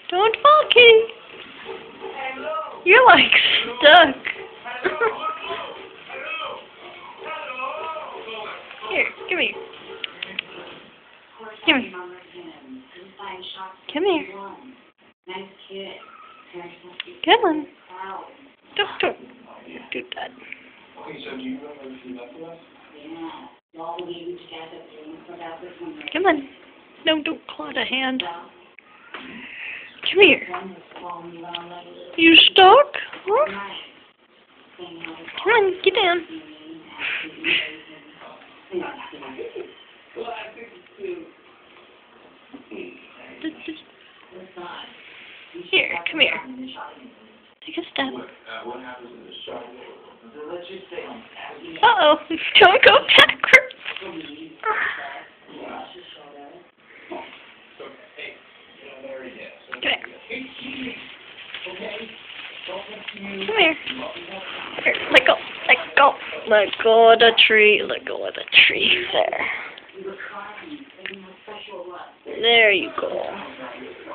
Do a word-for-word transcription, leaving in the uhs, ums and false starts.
Don't fall, King. You're like stuck. Here, come here. Come here. Come here. Come on. Don't, don't do that. Okay, so do you remember if you left with us? Come on. No, don't claw the hand. Come here. You stuck? Huh? Come on, get down. Here, come here. Take a step. Uh-oh, don't go backwards. Come here. Come here. Here, let go, let go. Let go of the tree, let go of the tree. There. There you go.